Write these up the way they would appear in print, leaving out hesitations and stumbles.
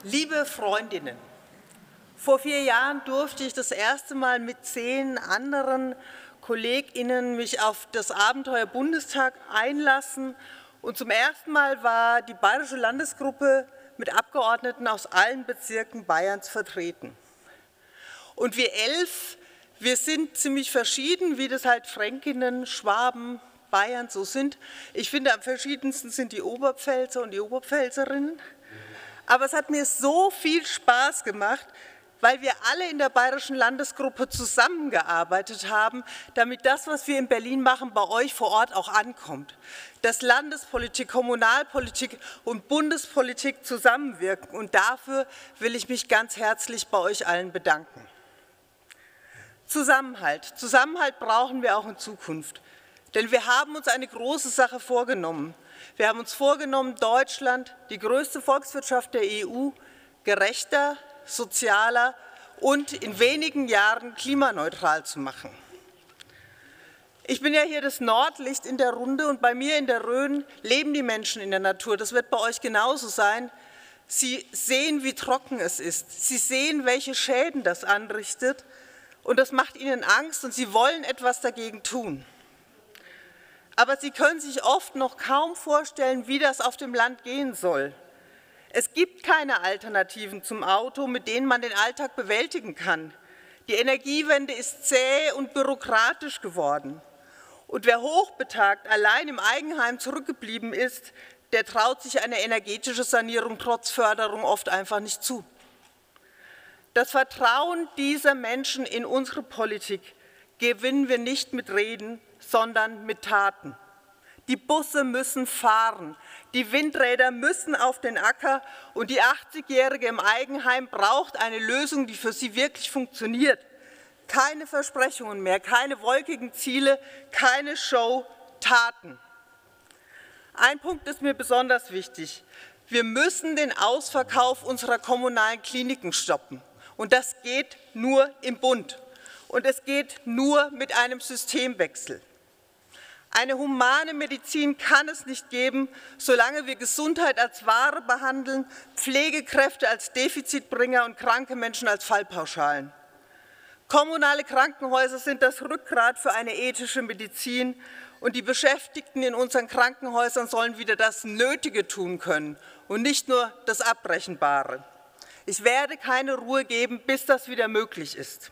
Liebe Freundinnen, vor 4 Jahren durfte ich das erste Mal mit 10 anderen KollegInnen mich auf das Abenteuer Bundestag einlassen und zum ersten Mal war die Bayerische Landesgruppe mit Abgeordneten aus allen Bezirken Bayerns vertreten. Und wir 11, wir sind ziemlich verschieden, wie das halt Fränkinnen, Schwaben, Bayern so sind. Ich finde, am verschiedensten sind die Oberpfälzer und die Oberpfälzerinnen. Aber es hat mir so viel Spaß gemacht, weil wir alle in der Bayerischen Landesgruppe zusammengearbeitet haben, damit das, was wir in Berlin machen, bei euch vor Ort auch ankommt. Dass Landespolitik, Kommunalpolitik und Bundespolitik zusammenwirken. Und dafür will ich mich ganz herzlich bei euch allen bedanken. Zusammenhalt. Zusammenhalt brauchen wir auch in Zukunft. Denn wir haben uns eine große Sache vorgenommen. Wir haben uns vorgenommen, Deutschland, die größte Volkswirtschaft der EU, gerechter, sozialer und in wenigen Jahren klimaneutral zu machen. Ich bin ja hier das Nordlicht in der Runde und bei mir in der Rhön leben die Menschen in der Natur. Das wird bei euch genauso sein. Sie sehen, wie trocken es ist. Sie sehen, welche Schäden das anrichtet und das macht ihnen Angst und sie wollen etwas dagegen tun. Aber sie können sich oft noch kaum vorstellen, wie das auf dem Land gehen soll. Es gibt keine Alternativen zum Auto, mit denen man den Alltag bewältigen kann. Die Energiewende ist zäh und bürokratisch geworden. Und wer hochbetagt allein im Eigenheim zurückgeblieben ist, der traut sich eine energetische Sanierung trotz Förderung oft einfach nicht zu. Das Vertrauen dieser Menschen in unsere Politik gewinnen wir nicht mit Reden, sondern mit Taten. Die Busse müssen fahren, die Windräder müssen auf den Acker und die 80-Jährige im Eigenheim braucht eine Lösung, die für sie wirklich funktioniert. Keine Versprechungen mehr, keine wolkigen Ziele, keine Show, Taten. Ein Punkt ist mir besonders wichtig. Wir müssen den Ausverkauf unserer kommunalen Kliniken stoppen. Und das geht nur im Bund. Und es geht nur mit einem Systemwechsel. Eine humane Medizin kann es nicht geben, solange wir Gesundheit als Ware behandeln, Pflegekräfte als Defizitbringer und kranke Menschen als Fallpauschalen. Kommunale Krankenhäuser sind das Rückgrat für eine ethische Medizin und die Beschäftigten in unseren Krankenhäusern sollen wieder das Nötige tun können und nicht nur das Abbrechenbare. Ich werde keine Ruhe geben, bis das wieder möglich ist.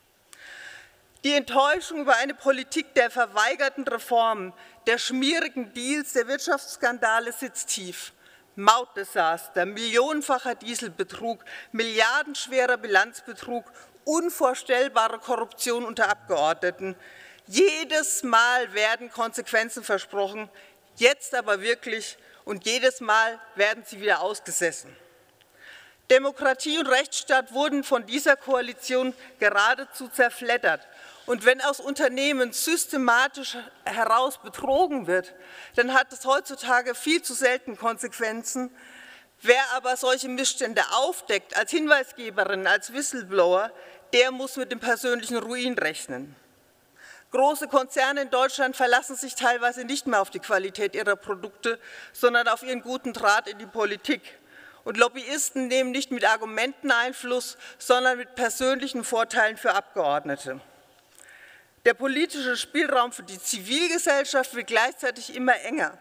Die Enttäuschung über eine Politik der verweigerten Reformen, der schmierigen Deals, der Wirtschaftsskandale sitzt tief. Mautdesaster, millionenfacher Dieselbetrug, milliardenschwerer Bilanzbetrug, unvorstellbare Korruption unter Abgeordneten. Jedes Mal werden Konsequenzen versprochen, jetzt aber wirklich und jedes Mal werden sie wieder ausgesessen. Demokratie und Rechtsstaat wurden von dieser Koalition geradezu zerfleddert. Und wenn aus Unternehmen systematisch heraus betrogen wird, dann hat es heutzutage viel zu selten Konsequenzen. Wer aber solche Missstände aufdeckt, als Hinweisgeberin, als Whistleblower, der muss mit dem persönlichen Ruin rechnen. Große Konzerne in Deutschland verlassen sich teilweise nicht mehr auf die Qualität ihrer Produkte, sondern auf ihren guten Draht in die Politik. Und Lobbyisten nehmen nicht mit Argumenten Einfluss, sondern mit persönlichen Vorteilen für Abgeordnete. Der politische Spielraum für die Zivilgesellschaft wird gleichzeitig immer enger.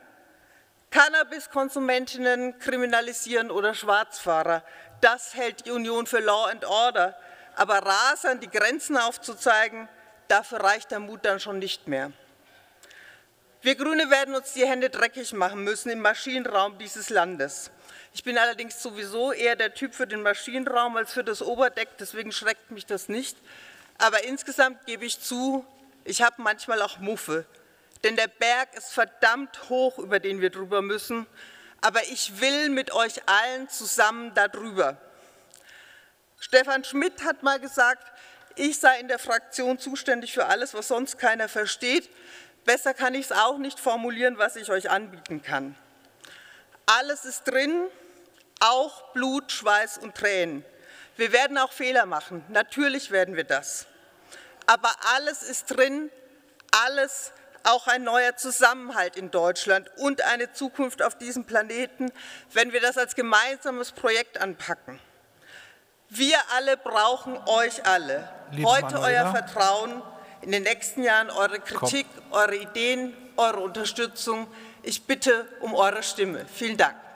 Cannabiskonsumentinnen kriminalisieren oder Schwarzfahrer, das hält die Union für Law and Order. Aber Rasern die Grenzen aufzuzeigen, dafür reicht der Mut dann schon nicht mehr. Wir Grüne werden uns die Hände dreckig machen müssen im Maschinenraum dieses Landes. Ich bin allerdings sowieso eher der Typ für den Maschinenraum als für das Oberdeck, deswegen schreckt mich das nicht. Aber insgesamt gebe ich zu, ich habe manchmal auch Muffe, denn der Berg ist verdammt hoch, über den wir drüber müssen, aber ich will mit euch allen zusammen darüber. Stefan Schmidt hat mal gesagt, ich sei in der Fraktion zuständig für alles, was sonst keiner versteht. Besser kann ich es auch nicht formulieren, was ich euch anbieten kann. Alles ist drin, auch Blut, Schweiß und Tränen. Wir werden auch Fehler machen, natürlich werden wir das. Aber alles ist drin, alles auch ein neuer Zusammenhalt in Deutschland und eine Zukunft auf diesem Planeten, wenn wir das als gemeinsames Projekt anpacken. Wir alle brauchen euch alle. Heute euer Vertrauen, in den nächsten Jahren eure Kritik, eure Ideen, eure Unterstützung. Ich bitte um eure Stimme. Vielen Dank.